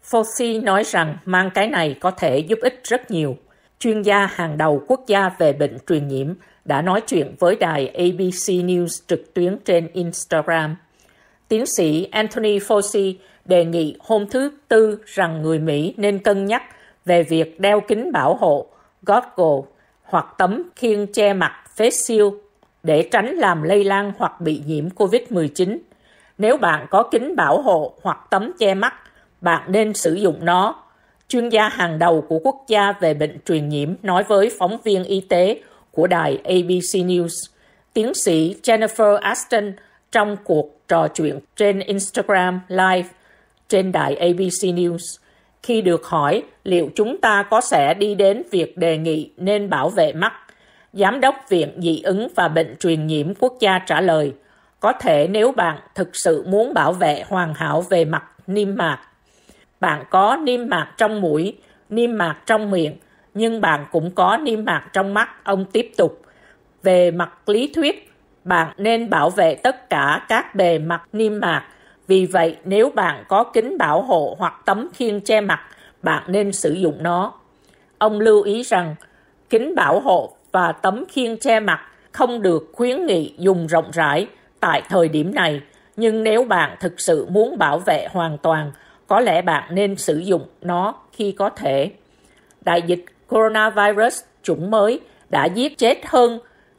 Fauci nói rằng mang cái này có thể giúp ích rất nhiều. Chuyên gia hàng đầu quốc gia về bệnh truyền nhiễm đã nói chuyện với đài ABC News trực tuyến trên Instagram. Tiến sĩ Anthony Fauci đề nghị hôm thứ Tư rằng người Mỹ nên cân nhắc về việc đeo kính bảo hộ, goggle hoặc tấm khiên che mặt face shield để tránh làm lây lan hoặc bị nhiễm COVID-19. Nếu bạn có kính bảo hộ hoặc tấm che mắt, bạn nên sử dụng nó. Chuyên gia hàng đầu của quốc gia về bệnh truyền nhiễm nói với phóng viên y tế của đài ABC News. Tiến sĩ Jennifer Aston trong cuộc trò chuyện trên Instagram Live trên đài ABC News. Khi được hỏi liệu chúng ta có sẽ đi đến việc đề nghị nên bảo vệ mắt, Giám đốc Viện Dị ứng và Bệnh truyền nhiễm quốc gia trả lời, có thể nếu bạn thực sự muốn bảo vệ hoàn hảo về mặt niêm mạc. Bạn có niêm mạc trong mũi, niêm mạc trong miệng, nhưng bạn cũng có niêm mạc trong mắt, ông tiếp tục. Về mặt lý thuyết, bạn nên bảo vệ tất cả các bề mặt niêm mạc. Vì vậy, nếu bạn có kính bảo hộ hoặc tấm khiên che mặt, bạn nên sử dụng nó. Ông lưu ý rằng, kính bảo hộ và tấm khiên che mặt không được khuyến nghị dùng rộng rãi tại thời điểm này, nhưng nếu bạn thực sự muốn bảo vệ hoàn toàn, có lẽ bạn nên sử dụng nó khi có thể. Đại dịch coronavirus chủng mới đã giết chết hơn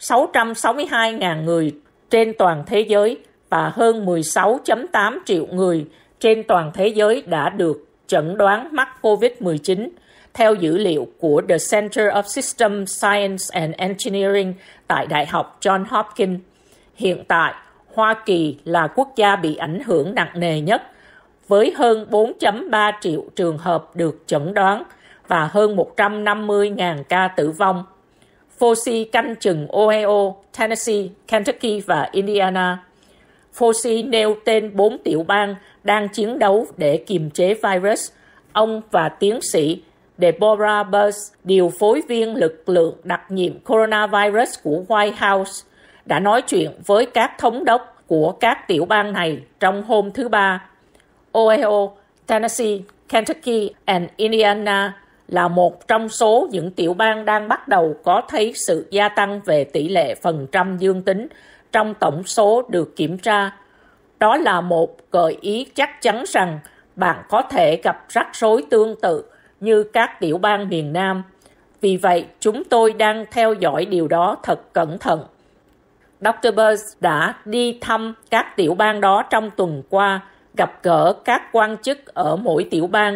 662.000 người trên toàn thế giới và hơn 16.8 triệu người trên toàn thế giới đã được chẩn đoán mắc COVID-19, theo dữ liệu của The Center of System Science and Engineering tại Đại học Johns Hopkins. Hiện tại, Hoa Kỳ là quốc gia bị ảnh hưởng nặng nề nhất, với hơn 4.3 triệu trường hợp được chẩn đoán và hơn 150.000 ca tử vong. Fauci canh chừng Ohio, Tennessee, Kentucky và Indiana. Fauci nêu tên 4 tiểu bang đang chiến đấu để kiềm chế virus. Ông và tiến sĩ Deborah Birx, điều phối viên lực lượng đặc nhiệm coronavirus của White House, đã nói chuyện với các thống đốc của các tiểu bang này trong hôm thứ Ba. Ohio, Tennessee, Kentucky và Indiana là một trong số những tiểu bang đang bắt đầu có thấy sự gia tăng về tỷ lệ phần trăm dương tính trong tổng số được kiểm tra. Đó là một gợi ý chắc chắn rằng bạn có thể gặp rắc rối tương tự như các tiểu bang miền Nam. Vì vậy, chúng tôi đang theo dõi điều đó thật cẩn thận. Dr. Birx đã đi thăm các tiểu bang đó trong tuần qua, gặp gỡ các quan chức ở mỗi tiểu bang.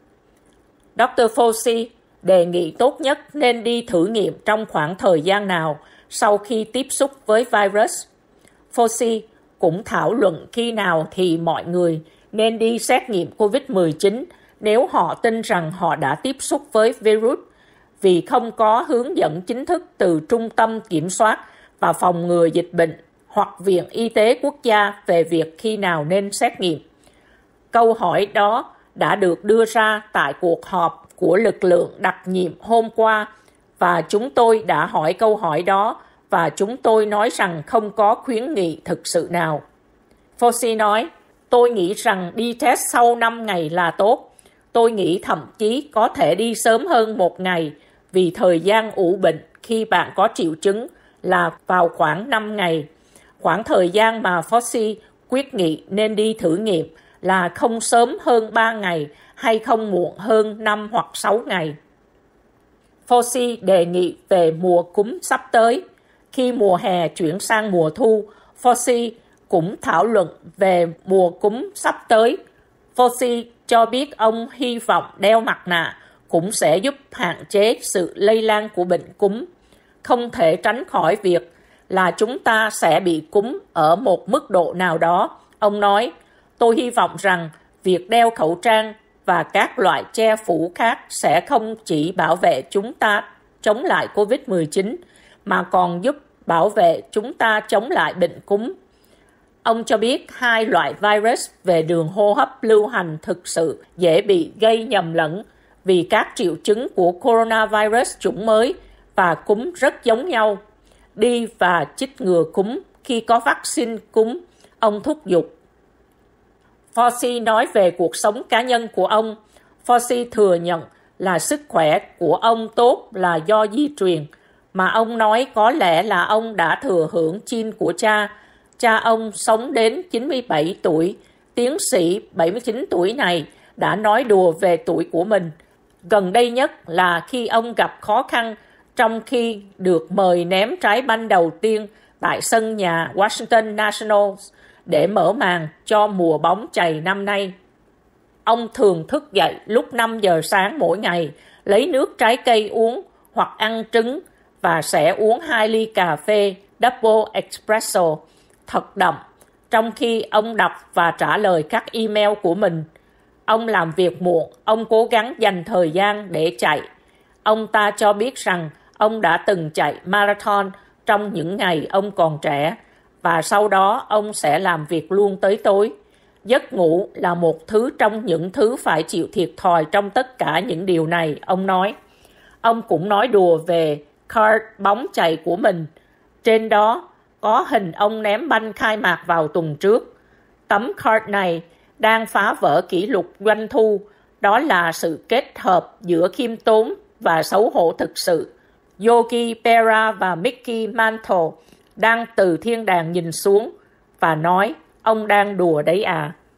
Dr. Fauci đề nghị tốt nhất nên đi thử nghiệm trong khoảng thời gian nào sau khi tiếp xúc với virus. Fauci cũng thảo luận khi nào thì mọi người nên đi xét nghiệm COVID-19 nếu họ tin rằng họ đã tiếp xúc với virus, vì không có hướng dẫn chính thức từ Trung tâm Kiểm soát và Phòng ngừa Dịch bệnh hoặc Viện Y tế Quốc gia về việc khi nào nên xét nghiệm. Câu hỏi đó đã được đưa ra tại cuộc họp của lực lượng đặc nhiệm hôm qua và chúng tôi đã hỏi câu hỏi đó và chúng tôi nói rằng không có khuyến nghị thực sự nào. Fauci nói, tôi nghĩ rằng đi test sau 5 ngày là tốt. Tôi nghĩ thậm chí có thể đi sớm hơn 1 ngày vì thời gian ủ bệnh khi bạn có triệu chứng là vào khoảng 5 ngày. Khoảng thời gian mà Fauci quyết nghị nên đi thử nghiệm là không sớm hơn 3 ngày hay không muộn hơn 5 hoặc 6 ngày. Fauci đề nghị về mùa cúm sắp tới. Khi mùa hè chuyển sang mùa thu, Fauci cũng thảo luận về mùa cúm sắp tới. Fauci cho biết ông hy vọng đeo mặt nạ cũng sẽ giúp hạn chế sự lây lan của bệnh cúm. Không thể tránh khỏi việc là chúng ta sẽ bị cúm ở một mức độ nào đó. Ông nói, tôi hy vọng rằng việc đeo khẩu trang và các loại che phủ khác sẽ không chỉ bảo vệ chúng ta chống lại COVID-19, mà còn giúp bảo vệ chúng ta chống lại bệnh cúm. Ông cho biết 2 loại virus về đường hô hấp lưu hành thực sự dễ bị gây nhầm lẫn vì các triệu chứng của coronavirus chủng mới và cúm rất giống nhau. Đi và chích ngừa cúm khi có vaccine cúm, ông thúc giục. Fauci nói về cuộc sống cá nhân của ông. Fauci thừa nhận là sức khỏe của ông tốt là do di truyền, mà ông nói có lẽ là ông đã thừa hưởng gene của cha. Cha ông sống đến 97 tuổi. Tiến sĩ 79 tuổi này đã nói đùa về tuổi của mình. Gần đây nhất là khi ông gặp khó khăn trong khi được mời ném trái banh đầu tiên tại sân nhà Washington Nationals để mở màn cho mùa bóng chày năm nay. Ông thường thức dậy lúc 5 giờ sáng mỗi ngày, lấy nước trái cây uống hoặc ăn trứng và sẽ uống 2 ly cà phê Double Espresso thật đậm, trong khi ông đọc và trả lời các email của mình. Ông làm việc muộn, ông cố gắng dành thời gian để chạy. Ông ta cho biết rằng ông đã từng chạy marathon trong những ngày ông còn trẻ, và sau đó ông sẽ làm việc luôn tới tối. Giấc ngủ là một thứ trong những thứ phải chịu thiệt thòi trong tất cả những điều này, ông nói. Ông cũng nói đùa về card bóng chày của mình. Trên đó có hình ông ném banh khai mạc vào tuần trước. Tấm card này đang phá vỡ kỷ lục doanh thu. Đó là sự kết hợp giữa khiêm tốn và xấu hổ thực sự. Yogi Berra và Mickey Mantle đang từ thiên đàng nhìn xuống và nói, ông đang đùa đấy à.